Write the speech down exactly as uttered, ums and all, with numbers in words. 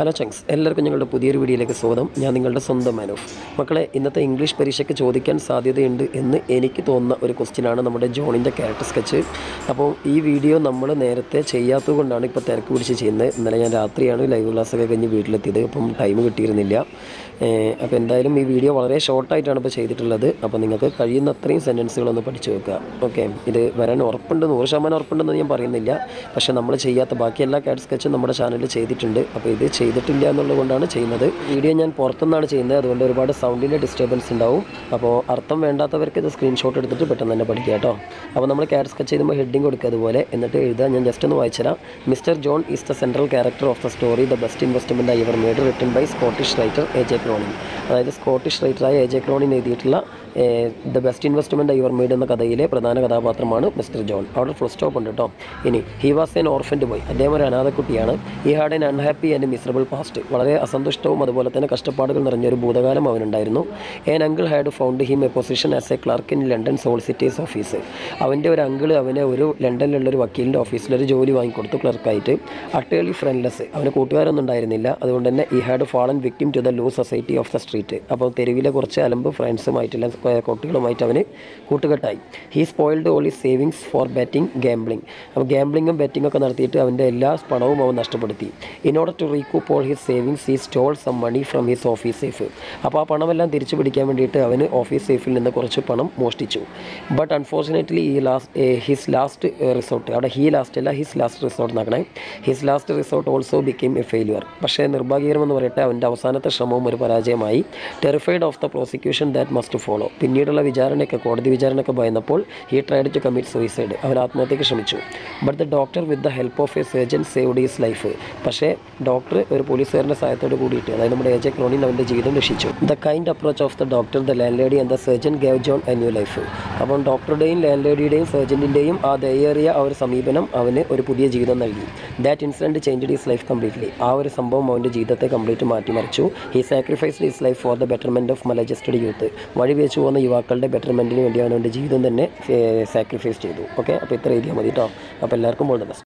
Hello ചങ്സ്, എല്ലാവർക്കും ഞങ്ങളുടെ പുതിയൊരു വീഡിയോയിലേക്ക് സ്വാഗതം. ഞാൻ നിങ്ങളുടെ സ്വന്തം മാനോഫ്. മക്കളെ, ഇന്നത്തെ ഇംഗ്ലീഷ് പരീക്ഷയ്ക്ക് ചോദിക്കാൻ സാധ്യതയുണ്ട് എന്ന് എനിക്ക് തോന്നുന്ന ഒരു ക്വസ്റ്റ്യനാണ് നമ്മുടെ ജോണിൻ്റെ ക്യാരക്ടർ സ്കെച്ച്. അപ്പോൾ ഈ വീഡിയോ നമ്മൾ നേരത്തെ ചെയ്യാത്തത് കൊണ്ടാണ് ഇപ്പോൾ തിരക്ക് പിടിച്ച് ചെയ്യുന്നത്. ഇന്നലെ ഞാൻ രാത്രിയാണ് ലൈവ് ക്ലാസ്സൊക്കെ കഴിഞ്ഞ് വീട്ടിലെത്തിയത്. അപ്പം ടൈം കിട്ടിയിരുന്നില്ല. അപ്പോൾ എന്തായാലും ഈ വീഡിയോ വളരെ ഷോർട്ടായിട്ടാണ് ഇപ്പോൾ ചെയ്തിട്ടുള്ളത്. അപ്പോൾ നിങ്ങൾക്ക് കഴിയുന്ന അത്രയും സെൻറ്റൻസുകളൊന്ന് പഠിച്ചു വെക്കുക. ഓക്കെ, ഇത് വരാൻ ഉറപ്പുണ്ട്, നൂറ് ശതമാനം ഉറപ്പുണ്ടെന്ന് ഞാൻ പറയുന്നില്ല. പക്ഷേ നമ്മൾ ചെയ്യാത്ത ബാക്കി എല്ലാ ക്യാരക്ടർ സ്കെച്ചും നമ്മുടെ ചാനലിൽ ചെയ്തിട്ടുണ്ട്. അപ്പോൾ ഇത് ചെയ്തിട്ടില്ല എന്നുള്ളത് കൊണ്ടാണ് ചെയ്യുന്നത്. വീഡിയോ ഞാൻ പുറത്തുനിന്നാണ് ചെയ്യുന്നത്, അതുകൊണ്ട് ഒരുപാട് സൗണ്ടിൻ്റെ ഡിസ്റ്റർബൻസ് ഉണ്ടാവും. അപ്പോൾ അർത്ഥം വേണ്ടാത്തവർക്ക് ഇത് സ്ക്രീൻഷോട്ട് എടുത്തിട്ട് പെട്ടെന്ന് തന്നെ പഠിക്കുക കേട്ടോ. അപ്പോൾ നമ്മൾ ക്യാരക്ടർ സ്കെച്ച് ചെയ്യുമ്പോൾ ഹെഡിങ് കൊടുക്കുക അതുപോലെ, എന്നിട്ട് എഴുതുക. ഞാൻ ജസ്റ്റ് ഒന്ന് വായിച്ചുതരാം. Mister John is the central character of the story the best investment I ever made, written by Scottish writer A J Cronin. അതായത് സ്കോട്ടിഷ് റൈറ്ററായ എ ജെ ക്രോണിൻ എഴുതിയിട്ടുള്ള the best investment I ever made എന്ന കഥയിലെ പ്രധാന കഥാപാത്രമാണ് mister John. അവിടെ full stop ഉണ്ട് കേട്ടോ. ഇനി he was an orphaned boy, അദ്ദേഹം ഒരു അനാഥക്കുട്ടിയാണ്. He had an unhappy and miserable past, വളരെ അസന്തുഷ്ടവും അതുപോലെ തന്നെ കഷ്ടപ്പാടുകൾ നിറഞ്ഞൊരു ഭൂതകാലം അവനുണ്ടായിരുന്നു. An uncle had found him a position as a clerk in London solicitors office. അവൻ്റെ ഒരു അങ്കിൾ അവനെ ഒരു ലണ്ടനിലുള്ളൊരു വക്കീലിൻ്റെ ഓഫീസിലൊരു ജോലി വാങ്ങിക്കൊടുത്തു ക്ലർക്കായിട്ട്. അട്ടേർലി ഫ്രണ്ട്ലെസ്, അവന് കൂട്ടുകാരൊന്നും ഉണ്ടായിരുന്നില്ല. അതുകൊണ്ട് തന്നെ ഈ had fallen victim to the low society of the street. അപ്പോൾ തെരുവിലെ കുറച്ച് അലമ്പ് ഫ്രണ്ട്സുമായിട്ടുള്ള കുട്ടികളുമായിട്ട് അവന് കൂട്ടുകെട്ടായി. He spoiled all his savings for betting gambling. അപ്പോൾ ഗാംബ്ലിങ്ങും ബെറ്റിംഗ് ഒക്കെ നടത്തിയിട്ട് അവൻ്റെ എല്ലാ പണവും അവൻ നഷ്ടപ്പെടുത്തി. In order to recoup all his savings he stole some money from his office safe. അപ്പോൾ ആ പണമെല്ലാം തിരിച്ചു പിടിക്കാൻ വേണ്ടിയിട്ട് അവന് ഓഫീസ് സേഫിൽ നിന്ന് കുറച്ച് പണം മോഷ്ടിച്ചു. ബട്ട് അൺഫോർച്ചുനേറ്റ്ലി ഈ ലാസ്റ്റ് ഹിസ് ലാസ്റ്റ് റിസോർട്ട്, അവിടെ ഹീ ലാസ്റ്റ് അല്ല ഹിസ് ലാസ്റ്റ് റിസോർട്ട് എന്നാക്കണേ. His last resort also became a failure. പക്ഷേ നിർഭാഗ്യകരമെന്ന് പറയട്ടെ, അവൻ്റെ അവസാനത്തെ ശ്രമവും ഒരു പരാജയമായി. Terrified of the prosecution that must follow, പിന്നീടുള്ള വിചാരണയൊക്കെ കോടതി വിചാരണയൊക്കെ ഭയന്നപ്പോൾ he tried to commit suicide, അവൻ ആത്മഹത്യക്ക് ശ്രമിച്ചു. But the doctor with the help of a surgeon saved his life. പക്ഷേ ഡോക്ടർ ഒരു പോലീസുകാരൻ്റെ സഹായത്തോട് കൂടിയിട്ട്, അതായത് നമ്മുടെ എ ജെ ക്രോണിൻ, അവൻ്റെ ജീവിതം രക്ഷിച്ചു. The kind approach of the doctor the landlady and the surgeon gave John a new life. അപ്പം ഡോക്ടറുടെയും ലാൻഡ് ലേഡിയുടെയും സർജൻറ്റിൻ്റെയും ആ ദയേറിയ ആ ഒരു സമീപനം അവന് ഒരു പുതിയ ജീവിതം നൽകി. That incident changed his life completely. ആ ഒരു സംഭവം അവൻ്റെ ജീവിതത്തെ കംപ്ലീറ്റ് മാറ്റിമറിച്ചു. He sacrificed his life for the betterment of maladjusted youth. വഴി വെച്ച് പോകുന്ന യുവാക്കളുടെ ബെറ്റർമെൻറ്റിന് വേണ്ടി അവൻ അവൻ്റെ ജീവിതം തന്നെ സാക്രിഫൈസ് ചെയ്തു. ഓക്കെ, അപ്പോൾ ഇത്ര എഴുതിയാൽ മതി കേട്ടോ. അപ്പോൾ എല്ലാവർക്കും ഓൾ ദ ബെസ്റ്റ്.